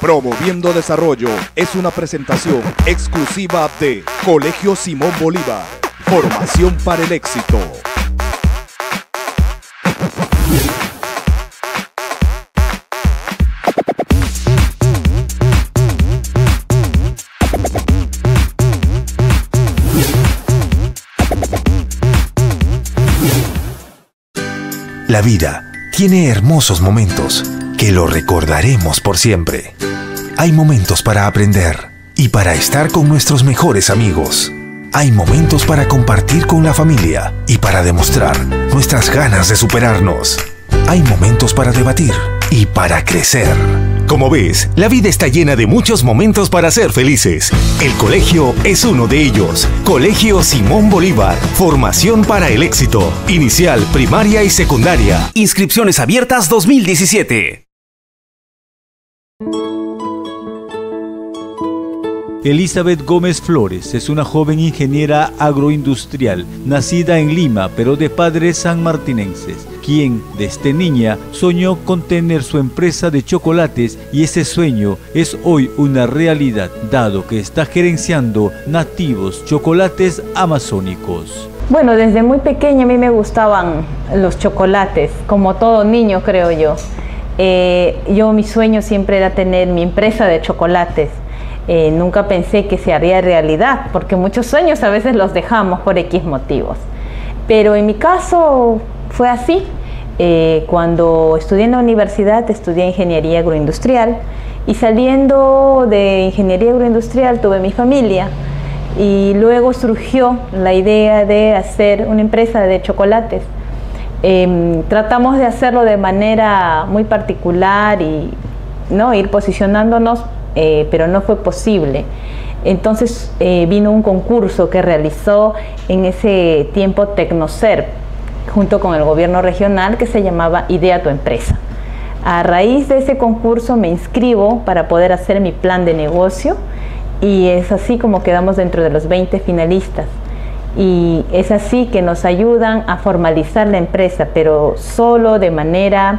Promoviendo Desarrollo es una presentación exclusiva de Colegio Simón Bolívar. Formación para el éxito. La vida tiene hermosos momentos que lo recordaremos por siempre. Hay momentos para aprender y para estar con nuestros mejores amigos. Hay momentos para compartir con la familia y para demostrar nuestras ganas de superarnos. Hay momentos para debatir y para crecer. Como ves, la vida está llena de muchos momentos para ser felices. El colegio es uno de ellos. Colegio Simón Bolívar. Formación para el éxito. Inicial, primaria y secundaria. Inscripciones abiertas 2017. Elizabeth Gómez Flores es una joven ingeniera agroindustrial, nacida en Lima, pero de padres sanmartinenses, quien, desde niña, soñó con tener su empresa de chocolates y ese sueño es hoy una realidad, dado que está gerenciando Nativos Chocolates Amazónicos. Bueno, desde muy pequeña a mí me gustaban los chocolates, como todo niño creo yo. Mi sueño siempre era tener mi empresa de chocolates. Nunca pensé que se haría realidad, porque muchos sueños a veces los dejamos por X motivos. Pero en mi caso fue así. Cuando estudié en la universidad, estudié Ingeniería Agroindustrial y saliendo de Ingeniería Agroindustrial tuve mi familia y luego surgió la idea de hacer una empresa de chocolates. Tratamos de hacerlo de manera muy particular y ir posicionándonos, pero no fue posible. Entonces vino un concurso que realizó en ese tiempo Tecnoserv junto con el gobierno regional, que se llamaba Idea tu Empresa. A raíz de ese concurso me inscribo para poder hacer mi plan de negocio y es así como quedamos dentro de los 20 finalistas. Y es así que nos ayudan a formalizar la empresa, pero solo de manera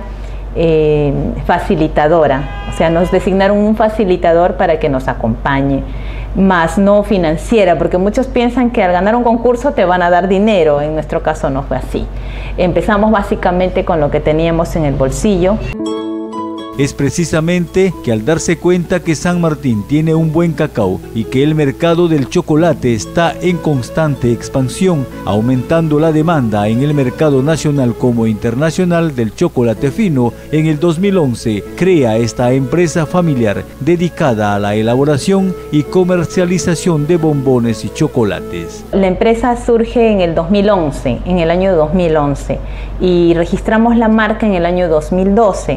facilitadora. O sea, nos designaron un facilitador para que nos acompañe, más no financiera, porque muchos piensan que al ganar un concurso te van a dar dinero. En nuestro caso no fue así. Empezamos básicamente con lo que teníamos en el bolsillo. Es precisamente que al darse cuenta que San Martín tiene un buen cacao y que el mercado del chocolate está en constante expansión, aumentando la demanda en el mercado nacional como internacional del chocolate fino, en el 2011 crea esta empresa familiar dedicada a la elaboración y comercialización de bombones y chocolates. La empresa surge en el 2011, en el año 2011, y registramos la marca en el año 2012.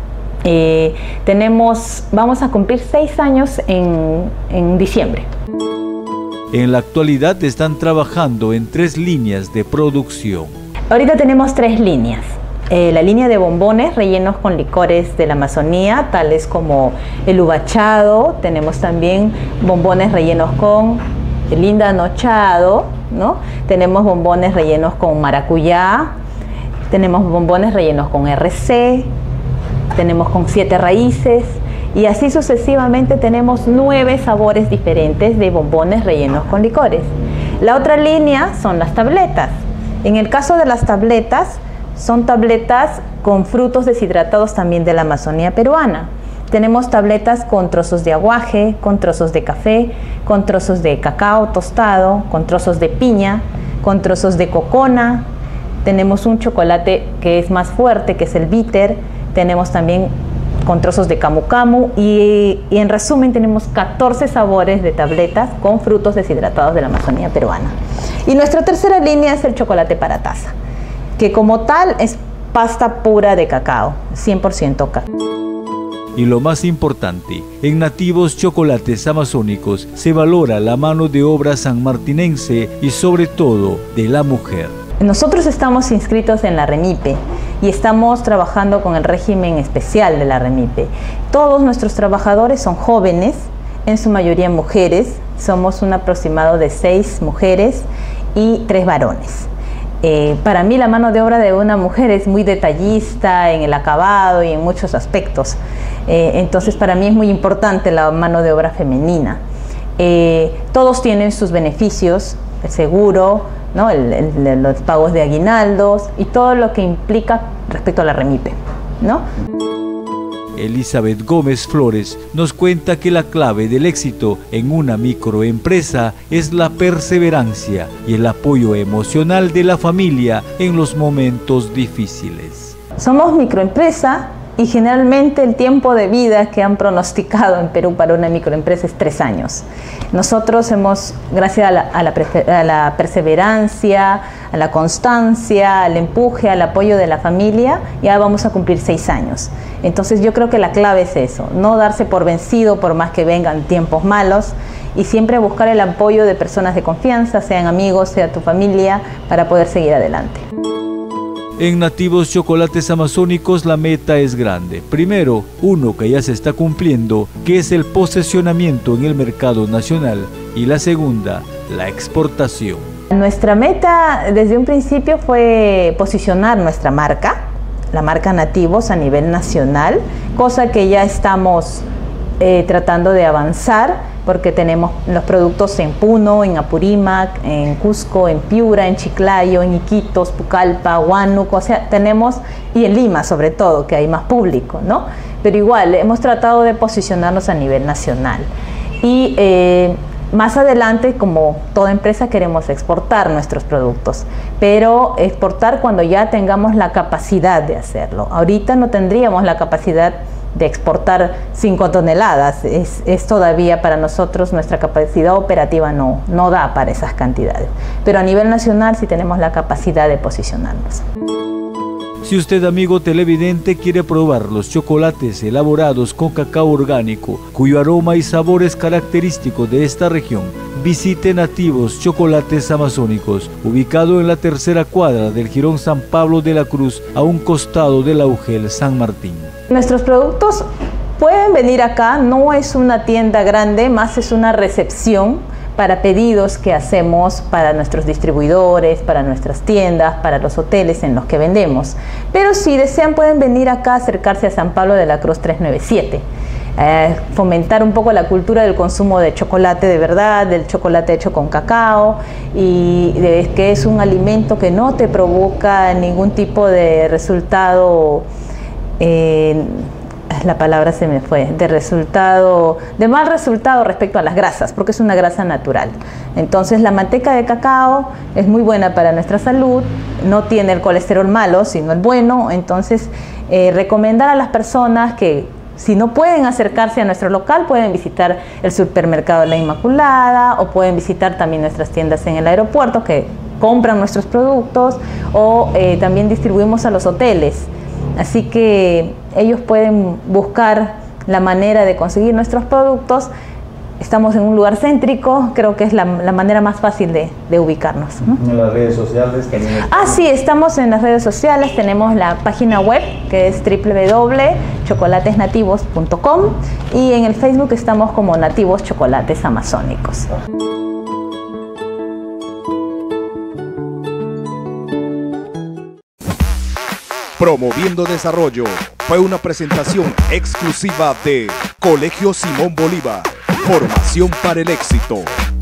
Vamos a cumplir 6 años en diciembre. En la actualidad están trabajando en 3 líneas de producción. Ahorita tenemos 3 líneas. La línea de bombones rellenos con licores de la Amazonía, tales como el uvachado. Tenemos también bombones rellenos con el linda anochado, ¿no? Tenemos bombones rellenos con maracuyá. Tenemos bombones rellenos con RC. Tenemos con 7 raíces y así sucesivamente tenemos 9 sabores diferentes de bombones rellenos con licores. La otra línea son las tabletas. En el caso de las tabletas, son tabletas con frutos deshidratados también de la Amazonía peruana. Tenemos tabletas con trozos de aguaje, con trozos de café, con trozos de cacao tostado, con trozos de piña, con trozos de cocona. Tenemos un chocolate que es más fuerte, que es el bitter. Tenemos también con trozos de camu camu y en resumen tenemos 14 sabores de tabletas con frutos deshidratados de la Amazonía peruana. Y nuestra tercera línea es el chocolate para taza, que como tal es pasta pura de cacao, 100% cacao. Y lo más importante, en Nativos Chocolates Amazónicos se valora la mano de obra sanmartinense y sobre todo de la mujer. Nosotros estamos inscritos en la REMIPE y estamos trabajando con el régimen especial de la REMIPE. Todos nuestros trabajadores son jóvenes, en su mayoría mujeres. Somos un aproximado de 6 mujeres y 3 varones. Para mí la mano de obra de una mujer es muy detallista en el acabado y en muchos aspectos. Entonces para mí es muy importante la mano de obra femenina. Todos tienen sus beneficios, el seguro, ¿no? Los pagos de aguinaldos y todo lo que implica respecto a la REMIPE, ¿no? Elizabeth Gómez Flores nos cuenta que la clave del éxito en una microempresa es la perseverancia y el apoyo emocional de la familia en los momentos difíciles. Somos microempresa y generalmente el tiempo de vida que han pronosticado en Perú para una microempresa es 3 años. Nosotros hemos, gracias a la perseverancia, a la constancia, al empuje, al apoyo de la familia, ya vamos a cumplir 6 años. Entonces yo creo que la clave es eso, no darse por vencido por más que vengan tiempos malos y siempre buscar el apoyo de personas de confianza, sean amigos, sea tu familia, para poder seguir adelante. En Nativos Chocolates Amazónicos la meta es grande. Primero, uno que ya se está cumpliendo, que es el posicionamiento en el mercado nacional. Y la segunda, la exportación. Nuestra meta desde un principio fue posicionar nuestra marca, la marca Nativos, a nivel nacional, cosa que ya estamos tratando de avanzar, porque tenemos los productos en Puno, en Apurímac, en Cusco, en Piura, en Chiclayo, en Iquitos, Pucallpa, Huánuco, o sea, tenemos, y en Lima sobre todo, que hay más público, ¿no? Pero igual, hemos tratado de posicionarnos a nivel nacional. Y más adelante, como toda empresa, queremos exportar nuestros productos, pero exportar cuando ya tengamos la capacidad de hacerlo. Ahorita no tendríamos la capacidad de exportar 5 toneladas, es todavía para nosotros, nuestra capacidad operativa no da para esas cantidades, pero a nivel nacional sí tenemos la capacidad de posicionarnos. Si usted, amigo televidente, quiere probar los chocolates elaborados con cacao orgánico, cuyo aroma y sabor es característico de esta región, visite Nativos Chocolates Amazónicos, ubicado en la 3ª cuadra del Jirón San Pablo de la Cruz, a un costado del Augel San Martín. Nuestros productos pueden venir acá, no es una tienda grande, más es una recepción para pedidos que hacemos para nuestros distribuidores, para nuestras tiendas, para los hoteles en los que vendemos. Pero si desean pueden venir acá, acercarse a San Pablo de la Cruz 397. Fomentar un poco la cultura del consumo de chocolate de verdad, del chocolate hecho con cacao, y que es un alimento que no te provoca ningún tipo de resultado, la palabra se me fue, de mal resultado respecto a las grasas, porque es una grasa natural. Entonces la manteca de cacao es muy buena para nuestra salud, no tiene el colesterol malo, sino el bueno. Entonces recomendar a las personas que si no pueden acercarse a nuestro local, pueden visitar el supermercado La Inmaculada, o pueden visitar también nuestras tiendas en el aeropuerto que compran nuestros productos, o también distribuimos a los hoteles. Así que ellos pueden buscar la manera de conseguir nuestros productos. Estamos en un lugar céntrico, creo que es la manera más fácil de ubicarnos, ¿no? En las redes sociales también. Sí, estamos en las redes sociales, tenemos la página web que es www.chocolatesnativos.com, y en el Facebook estamos como Nativos Chocolates Amazónicos. Promoviendo Desarrollo fue una presentación exclusiva de Colegio Simón Bolívar. Formación para el éxito.